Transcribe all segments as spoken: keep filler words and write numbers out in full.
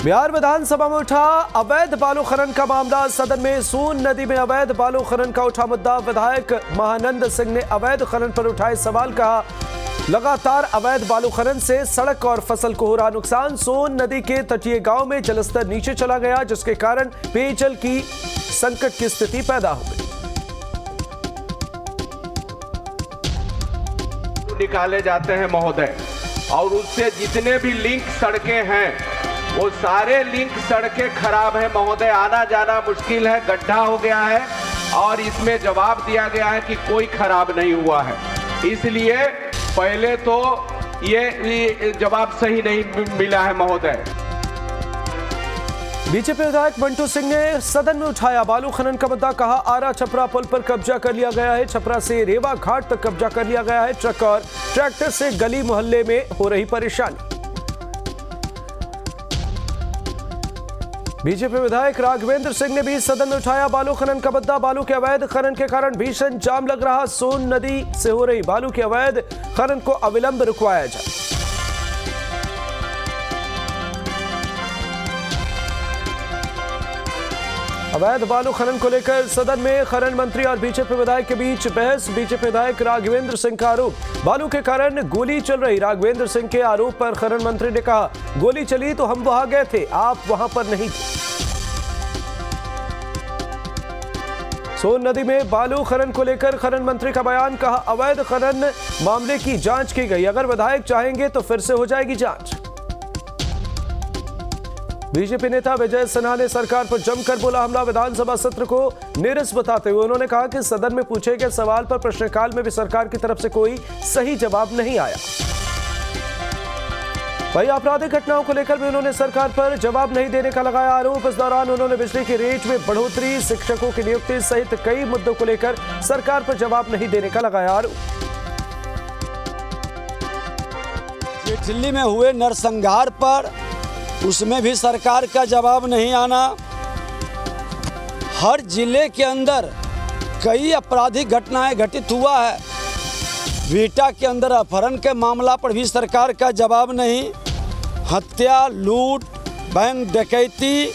बिहार विधानसभा में उठा अवैध बालू खनन का मामला। सदन में सोन नदी में अवैध बालू खनन का उठा मुद्दा। विधायक महानंद सिंह ने अवैध खनन पर उठाए सवाल। कहा, लगातार अवैध बालू खनन से सड़क और फसल को हो रहा नुकसान। सोन नदी के तटीय गांव में जलस्तर नीचे चला गया, जिसके कारण पेयजल की संकट की स्थिति पैदा हो गई। निकाले जाते हैं महोदय, और उससे जितने भी लिंक सड़कें हैं वो सारे लिंक सड़कें खराब है महोदय। आना जाना मुश्किल है, गड्ढा हो गया है, और इसमें जवाब दिया गया है कि कोई खराब नहीं हुआ है। इसलिए पहले तो ये जवाब सही नहीं मिला है महोदय। बीजेपी विधायक मंटू सिंह ने सदन में उठाया बालू खनन का मुद्दा। कहा, आरा छपरा पुल पर कब्जा कर लिया गया है। छपरा से रेवा घाट तक कब्जा कर लिया गया है। ट्रक और ट्रैक्टर से गली मोहल्ले में हो रही परेशानी। बीजेपी विधायक राघवेंद्र सिंह ने भी सदन में उठाया बालू खनन का मुद्दा। बालू के अवैध खनन के कारण भीषण जाम लग रहा। सोन नदी से हो रही बालू के अवैध खनन को अविलंब रुकवाया जाए। अवैध बालू खनन को लेकर सदन में खनन मंत्री और बीजेपी विधायक के बीच बहस। बीजेपी विधायक राघवेंद्र सिंह का आरोप, बालू के कारण गोली चल रही। राघवेंद्र सिंह के आरोप पर खनन मंत्री ने कहा, गोली चली तो हम वहां गए थे, आप वहां पर नहीं थे। सोन नदी में बालू खनन को लेकर खनन मंत्री का बयान। कहा, अवैध खनन मामले की जांच की गई, अगर विधायक चाहेंगे तो फिर से हो जाएगी जांच। बीजेपी नेता विजय सिन्हा ने सरकार पर जमकर बोला हमला। विधानसभा सत्र को नीरस बताते हुए उन्होंने कहा कि सदन में पूछे गए सवाल पर प्रश्नकाल में भी सरकार की तरफ से कोई सही जवाब नहीं आया। वहीं आपराधिक घटनाओं को लेकर भी उन्होंने सरकार पर जवाब नहीं देने का लगाया आरोप। इस दौरान उन्होंने बिजली की रेट में बढ़ोतरी, शिक्षकों की नियुक्ति सहित कई मुद्दों को लेकर सरकार पर जवाब नहीं देने का लगाया आरोप। दिल्ली में हुए नरसंहार पर उसमें भी सरकार का जवाब नहीं आना। हर जिले के अंदर कई आपराधिक घटनाएं घटित हुआ है। बीटा के अंदर अपहरण के मामला पर भी सरकार का जवाब नहीं। हत्या, लूट, बैंक डकैती,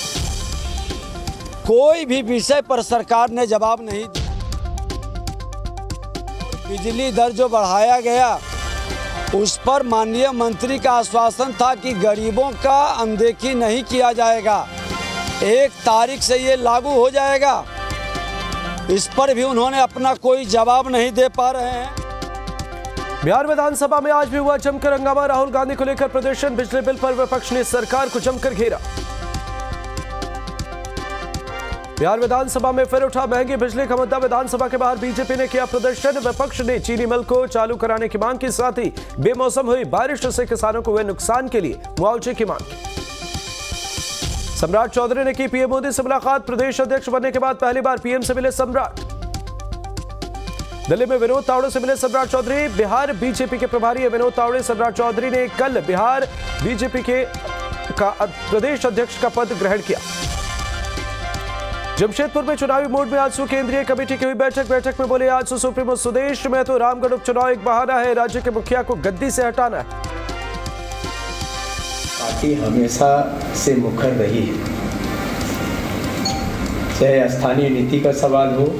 कोई भी विषय पर सरकार ने जवाब नहीं दिया। बिजली दर जो बढ़ाया गया उस पर माननीय मंत्री का आश्वासन था कि गरीबों का अनदेखी नहीं किया जाएगा, एक तारीख से ये लागू हो जाएगा। इस पर भी उन्होंने अपना कोई जवाब नहीं दे पा रहे हैं। बिहार विधानसभा में आज भी हुआ जमकर हंगामा। राहुल गांधी को लेकर प्रदर्शन। बिजली बिल पर विपक्ष ने सरकार को जमकर घेरा। बिहार विधानसभा में फिर उठा महंगी बिजली का मुद्दा। विधानसभा के बाहर बीजेपी ने किया प्रदर्शन। विपक्ष ने चीनी मिल को चालू कराने की मांग की, साथ ही बेमौसम हुई बारिश से किसानों को हुए नुकसान के लिए मुआवजे की मांग की। सम्राट चौधरी ने की पीएम मोदी से मुलाकात। प्रदेश अध्यक्ष बनने के बाद पहली बार पीएम से मिले सम्राट। दिल्ली में विनोद तावड़े से मिले सम्राट चौधरी। बिहार बीजेपी के प्रभारी विनोद तावड़े सम्राट चौधरी ने कल बिहार बीजेपी के का प्रदेश अध्यक्ष का पद ग्रहण किया। जमशेदपुर में चुनावी मोड में आजसू केंद्रीय कमेटी की हुई बैठक। बैठक में बोले आजसू सुप्रीमो सुदेश में तो रामगढ़ उपचुनाव एक बहाना है, राज्य के मुखिया को गद्दी से हटाना है। पार्टी हमेशा से मुखर रही है, चाहे स्थानीय नीति का सवाल हो,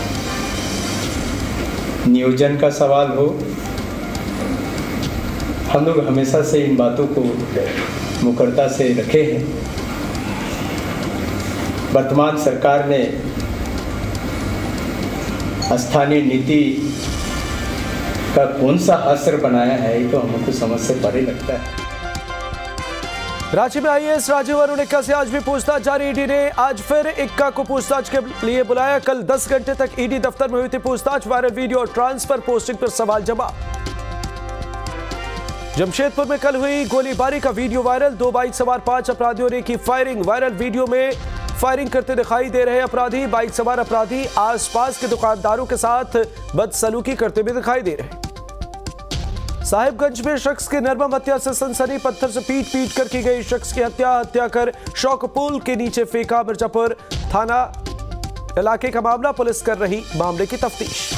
नियोजन का सवाल हो, हम लोग हमेशा से इन बातों को मुखरता से रखे हैं। वर्तमान सरकार ने स्थानीय नीति का कौन सा असर बनाया है, ये तो हमको समझ से परे लगता है। रांची में आईएएस राजीव अरुण इक्का से आज भी पूछताछ जारी। ईडी ने आज फिर इक्का को पूछताछ के लिए बुलाया। कल दस घंटे तक ईडी दफ्तर में हुई थी पूछताछ। वायरल वीडियो और ट्रांसफर पोस्टिंग पर सवाल जवाब। जमशेदपुर में कल हुई गोलीबारी का वीडियो वायरल। दो बाइक सवार पांच अपराधियों ने की फायरिंग। वायरल वीडियो में फायरिंग करते दिखाई दे रहे अपराधी। बाइक सवार अपराधी आसपास के दुकानदारों के साथ बदसलूकी करते भी दिखाई दे रहे। साहिबगंज में शख्स की निर्मम हत्या से सनसनी। पत्थर से पीट पीट कर की गई शख्स की हत्या। हत्या कर शौक पुल के नीचे फेंका। मिर्जापुर थाना इलाके का मामला, पुलिस कर रही मामले की तफ्तीश।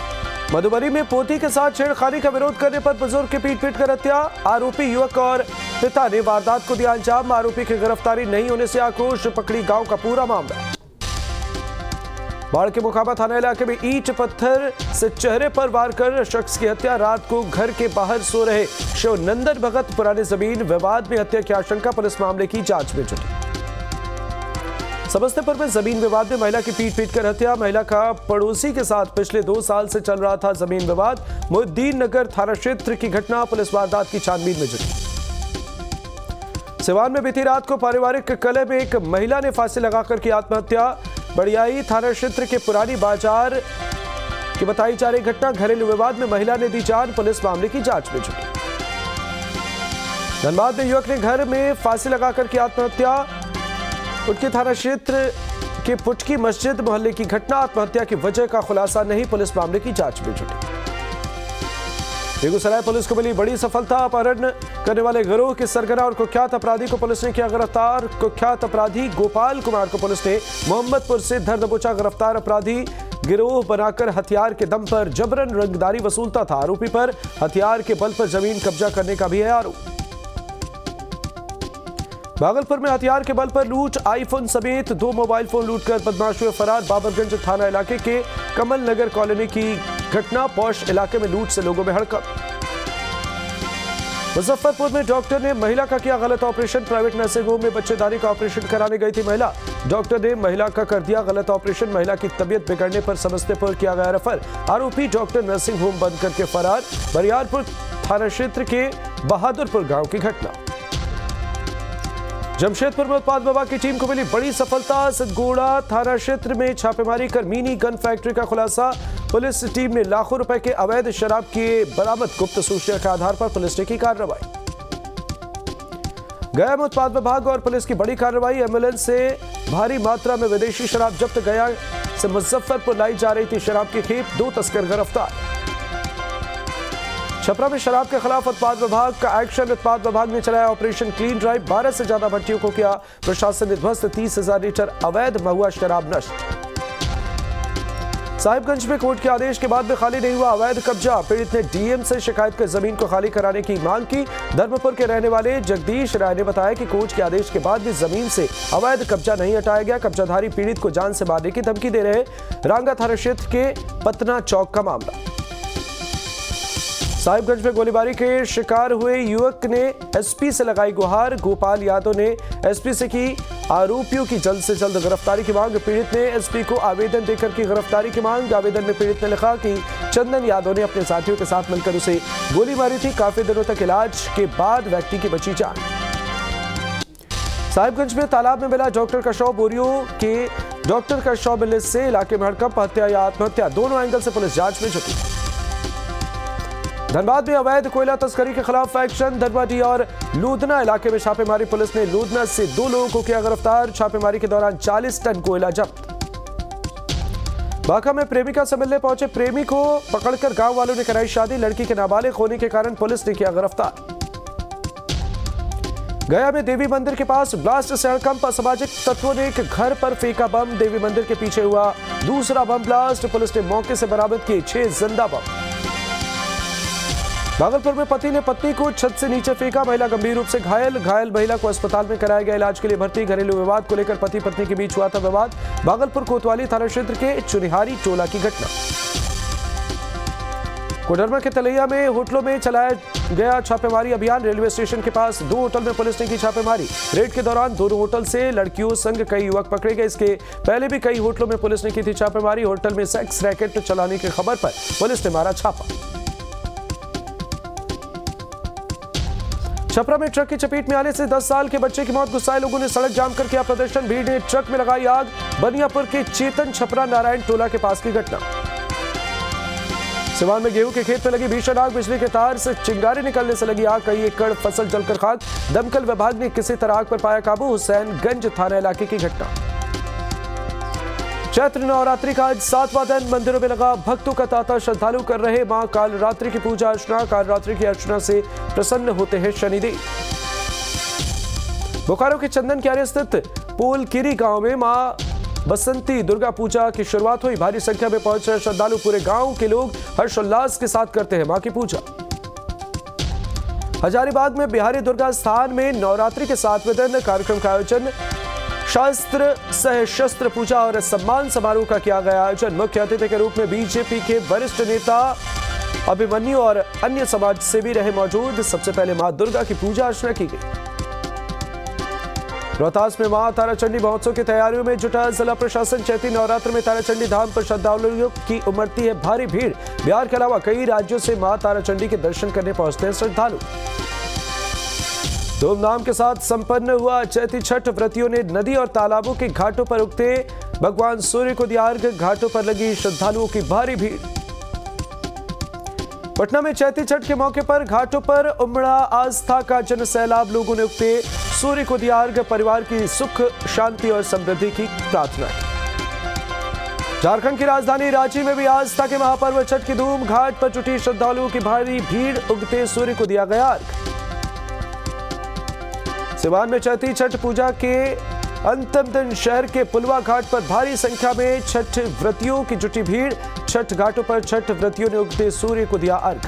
मधुबनी में पोती के साथ छेड़खानी का विरोध करने पर बुजुर्ग की पीट पीट कर हत्या। आरोपी युवक और पिता ने वारदात को दिया अंजाम, आरोपी की गिरफ्तारी नहीं होने से आक्रोश, पकड़ी गांव का पूरा मामला। बाढ़ के मुकाबा थाना इलाके में ईंट पत्थर से चेहरे पर वार कर शख्स की हत्या, रात को घर के बाहर सो रहे शिवनंदन भगत, पुरानी जमीन विवाद में हत्या की आशंका, पुलिस मामले की जांच में जुटी। समस्तीपुर में जमीन विवाद में महिला की पीट पीट कर हत्या, महिला का पड़ोसी के साथ पिछले दो साल से चल रहा था जमीन विवाद, मोहिउद्दीन नगर थाना क्षेत्र की घटना, पुलिस वारदात की छानबीन में जुटी। सिवान में बीती रात को पारिवारिक कलह में एक महिला ने फांसी लगाकर की आत्महत्या, बड़ियाई थाना क्षेत्र के पुरानी बाजार की बताई जा रही घटना, घरेलू विवाद में महिला ने दी जान, पुलिस मामले की जांच में जुटी। धनबाद में युवक ने घर में फांसी लगाकर की आत्महत्या, उनके थाना क्षेत्र के पुटकी मस्जिद मोहल्ले की घटना, आत्महत्या की वजह का खुलासा नहीं, पुलिस मामले की जांच में जुटी। बेगूसराय पुलिस को मिली बड़ी सफलता, अपहरण करने वाले गिरोह के सरगना और कुख्यात अपराधी को पुलिस ने किया गिरफ्तार। कुख्यात अपराधी गोपाल कुमार को पुलिस ने मोहम्मदपुर से धर दबोचा, गिरफ्तार अपराधी गिरोह बनाकर हथियार के दम पर जबरन रंगदारी वसूलता था, आरोपी पर हथियार के बल पर जमीन कब्जा करने का भी है आरोप। भागलपुर में हथियार के बल पर लूट, आईफोन समेत दो मोबाइल फोन लूटकर बदमाश हुए फरार, बाबरगंज थाना इलाके के कमल नगर कॉलोनी की घटना, पौष इलाके में लूट से लोगों में हड़कंप। मुजफ्फरपुर में डॉक्टर ने महिला का किया गलत ऑपरेशन, प्राइवेट नर्सिंग होम में बच्चेदानी का ऑपरेशन कराने गई थी महिला, डॉक्टर ने महिला का कर दिया गलत ऑपरेशन, महिला की तबीयत बिगड़ने पर समस्तीपुर किया गया रेफर, आरोपी डॉक्टर नर्सिंग होम बंद करके फरार। बरियारपुर थाना क्षेत्र के बहादुरपुर गांव की घटना। जमशेदपुर में उत्पाद विभाग की टीम को मिली बड़ी सफलता, सतगोड़ा थाना क्षेत्र में छापेमारी कर मिनी गन फैक्ट्री का खुलासा, पुलिस टीम ने लाखों रुपए के अवैध शराब के बरामद, गुप्त सूचना के आधार पर पुलिस ने की कार्रवाई। गया में उत्पाद विभाग और पुलिस की बड़ी कार्रवाई, एम्बुलेंस से भारी मात्रा में विदेशी शराब जब्त, गया से मुजफ्फरपुर लाई जा रही थी शराब की खेप, दो तस्कर गिरफ्तार। छपरा में शराब के खिलाफ उत्पाद विभाग का एक्शन, उत्पाद विभाग ने चलाया ऑपरेशन क्लीन ड्राइव, बारह से ज्यादा भट्टियों को किया प्रशासन ने ध्वस्त, तीस हजार लीटर अवैध महुआ शराब नष्ट। साहिबगंज में कोर्ट के आदेश के बाद भी खाली नहीं हुआ अवैध कब्जा, पीड़ित ने डीएम से शिकायत कर जमीन को खाली कराने की मांग की। धर्मपुर के रहने वाले जगदीश राय ने बताया कि कोर्ट के आदेश के बाद भी जमीन से अवैध कब्जा नहीं हटाया गया, कब्जाधारी पीड़ित को जान से मारने की धमकी दे रहे। रांगा थाना क्षेत्र के पतना चौक का मामला। साहिबगंज में गोलीबारी के शिकार हुए युवक ने एसपी से लगाई गुहार, गोपाल यादव ने एसपी से की आरोपियों की जल्द से जल्द गिरफ्तारी की मांग, पीड़ित ने एसपी को आवेदन देकर की गिरफ्तारी की मांग। आवेदन में पीड़ित ने लिखा कि चंदन यादव ने अपने साथियों के साथ मिलकर उसे गोली मारी थी, काफी दिनों तक इलाज के बाद व्यक्ति की बची जान। साहिबगंज में तालाब में मिला डॉक्टर का शव, बोरियों के डॉक्टर का शव मिलने से इलाके में हड़कंप, हत्या या आत्महत्या दोनों एंगल से पुलिस जांच में जुटी। धनबाद में अवैध कोयला तस्करी के खिलाफ एक्शन, धनबादी और लूधना इलाके में छापेमारी, पुलिस ने लूधना से दो लोगों को किया गिरफ्तार, छापेमारी के दौरान चालीस टन कोयला जब्त। बांका में प्रेमिका से मिलने पहुंचे प्रेमी को पकड़कर गांव वालों ने कराई शादी, लड़की के नाबालिग होने के कारण पुलिस ने किया गिरफ्तार। गया में देवी मंदिर के पास ब्लास्ट से हड़कंप, असामाजिक तत्वों ने एक घर पर फेंका बम, देवी मंदिर के पीछे हुआ दूसरा बम ब्लास्ट, पुलिस ने मौके से बरामद किए छह जिंदा बम। भागलपुर में पति ने पत्नी को छत से नीचे फेंका, महिला गंभीर रूप से घायल, घायल महिला को अस्पताल में कराया गया इलाज के लिए भर्ती। घरेलू विवाद को लेकर पति पत्नी के बीच हुआ था विवाद, भागलपुर कोतवाली थाना क्षेत्र के चुनिहारी टोला की घटना। कोडरमा के तलैया में होटलों में चलाया गया छापेमारी अभियान, रेलवे स्टेशन के पास दो होटल में पुलिस ने की छापेमारी, रेड के दौरान दोनों होटल से लड़कियों संग कई युवक पकड़े गए। इसके पहले भी कई होटलों में पुलिस ने की थी छापेमारी, होटल में सेक्स रैकेट चलाने की खबर पर पुलिस ने मारा छापा। छपरा में ट्रक की चपेट में आने से दस साल के बच्चे की मौत, गुस्साए लोगों ने सड़क जाम कर किया प्रदर्शन, भीड़ ने ट्रक में लगाई आग। बनियापुर के चेतन छपरा नारायण टोला के पास की घटना। सिवान में गेहूं के खेत में लगी भीषण आग, बिजली के तार से चिंगारी निकलने से लगी आग, कई एकड़ फसल जलकर खाक। दमकल विभाग ने किसी तरह आग पर पाया काबू, हुसैनगंज थाना इलाके की घटना। चैत्र नवरात्रि का आज सातवां दिन, मंदिरों में लगा भक्तों का तांता, श्रद्धालु कर रहे मां कालरात्रि की पूजा अर्चना, कालरात्रि की अर्चना से प्रसन्न होते हैं शनिदेव। बोकारो के चंदन क्यारे स्थित पोलकिरी गांव में मां बसंती दुर्गा पूजा की शुरुआत हुई, भारी संख्या में पहुंच रहे श्रद्धालु, पूरे गांव के लोग हर्षोल्लास के साथ करते हैं मां की पूजा। हजारीबाग में बिहारी दुर्गा स्थान में नवरात्रि के सातवें दिन कार्यक्रम का आयोजन, शास्त्र सह शस्त्र पूजा और सम्मान समारोह का किया गया आयोजन। मुख्य अतिथि के रूप में बीजेपी के वरिष्ठ नेता अभिमन्यु और अन्य समाज सेवी रहे मौजूद। सबसे पहले मां दुर्गा की पूजा अर्चना की गई। रोहतास में मां ताराचंडी महोत्सव की तैयारियों में जुटा जिला प्रशासन। चैती नवरात्र में ताराचंडी धाम पर श्रद्धालुओं की उमड़ती है भारी भीड़। बिहार के अलावा कई राज्यों से मां ताराचंडी के दर्शन करने पहुंचते हैं श्रद्धालु। धूमधाम के साथ संपन्न हुआ चैती छठ। व्रतियों ने नदी और तालाबों के घाटों पर उगते भगवान सूर्य को दिया अर्घ। घाटों पर लगी श्रद्धालुओं की भारी भीड़। पटना में चैती छठ के मौके पर घाटों पर उमड़ा आस्था का जन सैलाब। लोगों ने उगते सूर्य को दिया अर्घ। परिवार की सुख शांति और समृद्धि की प्रार्थना। झारखंड की राजधानी रांची में भी आस्था के महापर्व छठ की धूम। घाट पर जुटी श्रद्धालुओं की भारी भीड़। उगते सूर्य को दिया गया अर्घ। सिवान में चैती छठ पूजा के अंतिम दिन शहर के पुलवा घाट पर भारी संख्या में छठ व्रतियों की जुटी भीड़। छठ घाटों पर छठ व्रतियों ने उगते सूर्य को दिया अर्घ।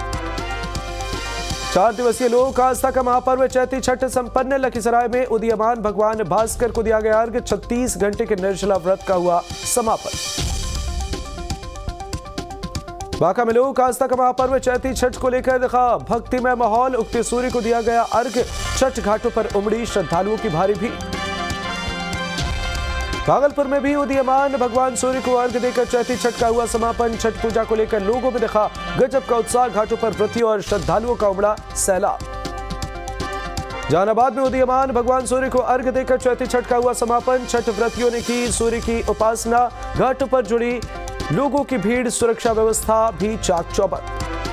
चार दिवसीय लोक आस्था का महापर्व चैती छठ संपन्न। लखीसराय में उदीयमान भगवान भास्कर को दिया गया अर्घ। छत्तीस घंटे के निर्जला व्रत का हुआ समापन। बांका में लोक आस्था का महापर्व चैती छठ को लेकर दिखा भक्तिमय माहौल। उगते सूर्य को दिया गया अर्घ। छठ घाटों पर उमड़ी श्रद्धालुओं की भारी भीड़। भागलपुर में भी उदीयमान भगवान सूर्य को अर्घ देकर चैती छठ का हुआ समापन। छठ पूजा को लेकर लोगों में दिखा गजब का उत्साह। घाटों पर व्रतियों और श्रद्धालुओं का उमड़ा सैलाब। जहानाबाद में उदीयमान भगवान सूर्य को अर्घ देकर चैती छठ का हुआ समापन। छठ व्रतियों ने की सूर्य की उपासना। घाटों पर जुड़ी लोगों की भीड़। सुरक्षा व्यवस्था भी चाक चौबंद।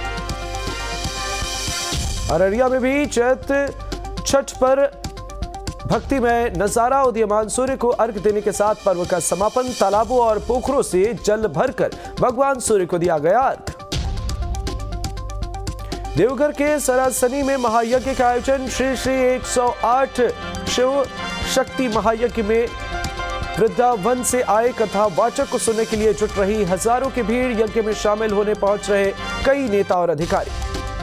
अररिया में भी चैत छठ पर भक्ति में नजारा। उदीयमान सूर्य को अर्घ देने के साथ पर्व का समापन। तालाबों और पोखरों से जल भरकर भगवान सूर्य को दिया गया अर्घ। देवघर के सरासनी में महायज्ञ का आयोजन। श्री श्री एक सौ आठ शिव शक्ति महायज्ञ में वृंदावन से आए कथा वाचक को सुनने के लिए जुट रही हजारों की भीड़। यज्ञ में शामिल होने पहुंच रहे कई नेता और अधिकारी।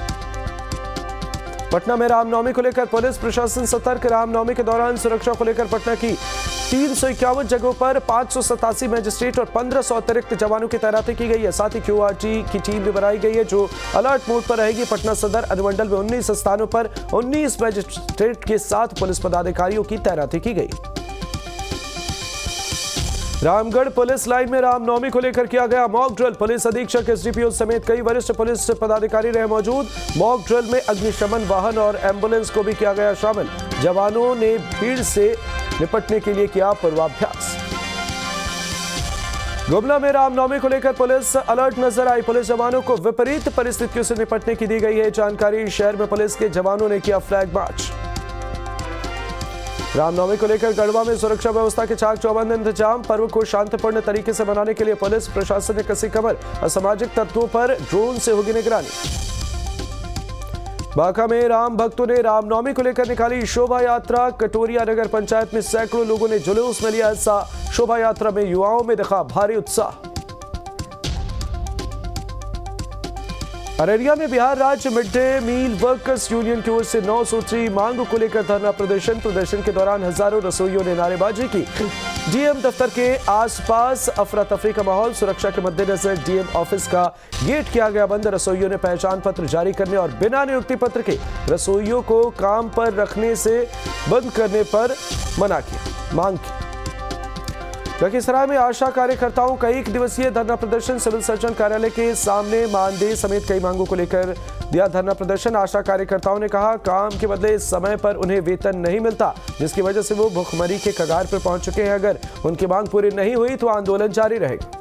पटना में रामनवमी को लेकर पुलिस प्रशासन सतर्क। रामनवमी के दौरान सुरक्षा को लेकर पटना की तीन सौ इक्यावन जगहों पर पांच सौ सतासी मजिस्ट्रेट और पंद्रह सौ अतिरिक्त जवानों की तैनाती की गई है। साथ ही क्यूआरटी की टीम भी बनाई गई है जो अलर्ट मोड पर रहेगी। पटना सदर अनुमंडल में उन्नीस स्थानों पर उन्नीस मजिस्ट्रेट के साथ पुलिस पदाधिकारियों की तैनाती की गई। रामगढ़ पुलिस लाइन में रामनवमी को लेकर किया गया मॉक ड्रिल। पुलिस अधीक्षक एसडीपीओ समेत कई वरिष्ठ पुलिस पदाधिकारी रहे मौजूद। मॉक ड्रिल में अग्निशमन वाहन और एम्बुलेंस को भी किया गया शामिल। जवानों ने भीड़ से निपटने के लिए किया पूर्वाभ्यास। गुमला में रामनवमी को लेकर पुलिस अलर्ट नजर आई। पुलिस जवानों को विपरीत परिस्थितियों से निपटने की दी गई है जानकारी। शहर में पुलिस के जवानों ने किया फ्लैग मार्च। रामनवमी को लेकर गढ़वा में सुरक्षा व्यवस्था के चाक चौबंद इंतजाम। पर्व को शांतिपूर्ण तरीके से मनाने के लिए पुलिस प्रशासन ने कसी कमर। असामाजिक तत्वों पर ड्रोन से होगी निगरानी। बांका में राम भक्तों ने रामनवमी को लेकर निकाली शोभा यात्रा। कटोरिया नगर पंचायत में सैकड़ों लोगों ने जुलूस में लिया हिस्सा। शोभा यात्रा में युवाओं में दिखा भारी उत्साह। अररिया में बिहार राज्य mid day meal workers union की ओर से नौ सूत्री मांग को लेकर धरना प्रदर्शन। प्रदर्शन के दौरान हजारों रसोइयों ने नारेबाजी की। डीएम दफ्तर के आसपास अफरा तफरी का माहौल। सुरक्षा के मद्देनजर डीएम ऑफिस का गेट किया गया बंद। रसोइयों ने पहचान पत्र जारी करने और बिना नियुक्ति पत्र के रसोइयों को काम पर रखने से बंद करने पर मना किया मांग की। लखीसराय में आशा कार्यकर्ताओं का एक दिवसीय धरना प्रदर्शन। सिविल सर्जन कार्यालय के सामने मानदेय समेत कई मांगों को लेकर दिया धरना प्रदर्शन। आशा कार्यकर्ताओं ने कहा काम के बदले समय पर उन्हें वेतन नहीं मिलता, जिसकी वजह से वो भुखमरी के कगार पर पहुंच चुके हैं। अगर उनकी मांग पूरी नहीं हुई तो आंदोलन जारी रहेगा।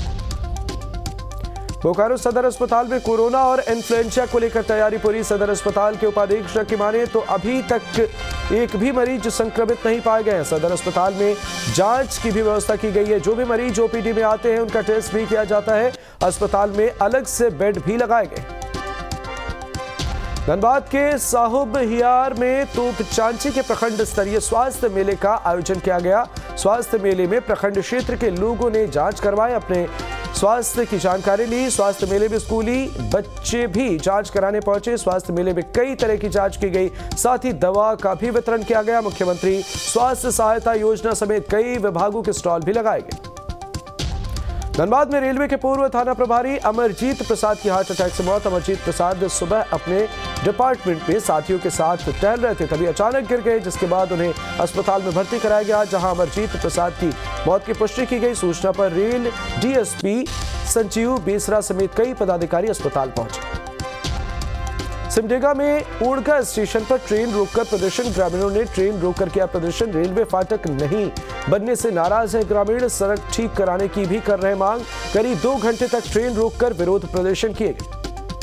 बोकारो सदर अस्पताल में कोरोना और इन्फ्लुएंजा को लेकर तैयारी पूरी। सदर अस्पताल के उपाधीक्षक की माने तो अभी तक एक भी मरीज संक्रमित नहीं पाए गए हैं। सदर अस्पताल में जांच की भी व्यवस्था की गई है। जो भी मरीज ओपीडी में आते हैं उनका टेस्ट भी किया जाता है। अस्पताल में अलग से बेड भी लगाए गए। धनबाद के साहुब हियार में तोपचांची के प्रखंड स्तरीय स्वास्थ्य मेले का आयोजन किया गया। स्वास्थ्य मेले में प्रखंड क्षेत्र के लोगों ने जांच करवाए, अपने स्वास्थ्य की जानकारी ली। स्वास्थ्य मेले में स्कूली बच्चे भी जांच कराने पहुंचे। स्वास्थ्य मेले में कई तरह की जांच की गई, साथ ही दवा का भी वितरण किया गया। मुख्यमंत्री स्वास्थ्य सहायता योजना समेत कई विभागों के स्टॉल भी लगाए गए। धनबाद में रेलवे के पूर्व थाना प्रभारी अमरजीत प्रसाद की हार्ट अटैक से मौत। अमरजीत प्रसाद सुबह अपने डिपार्टमेंट में साथियों के साथ टहल रहे थे, तभी अचानक गिर गए, जिसके बाद उन्हें अस्पताल में भर्ती कराया गया, जहां अमरजीत प्रसाद की मौत की पुष्टि की गई। सूचना पर रेल डीएसपी संजीव बेसरा समेत कई पदाधिकारी अस्पताल पहुंचे। सिमडेगा में ओड़गा स्टेशन पर ट्रेन रोककर प्रदर्शन। ग्रामीणों ने ट्रेन रोककर किया प्रदर्शन। रेलवे फाटक नहीं बनने से नाराज है ग्रामीण। सड़क ठीक कराने की भी कर रहे मांग। करीब दो घंटे तक ट्रेन रोककर विरोध प्रदर्शन किए गए।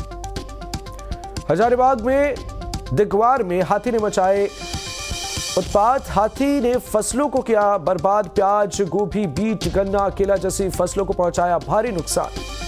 हजारीबाग में दिगवार में हाथी ने मचाए उत्पात। हाथी ने फसलों को किया बर्बाद। प्याज, गोभी, बीट, गन्ना, केला जैसी फसलों को पहुंचाया भारी नुकसान।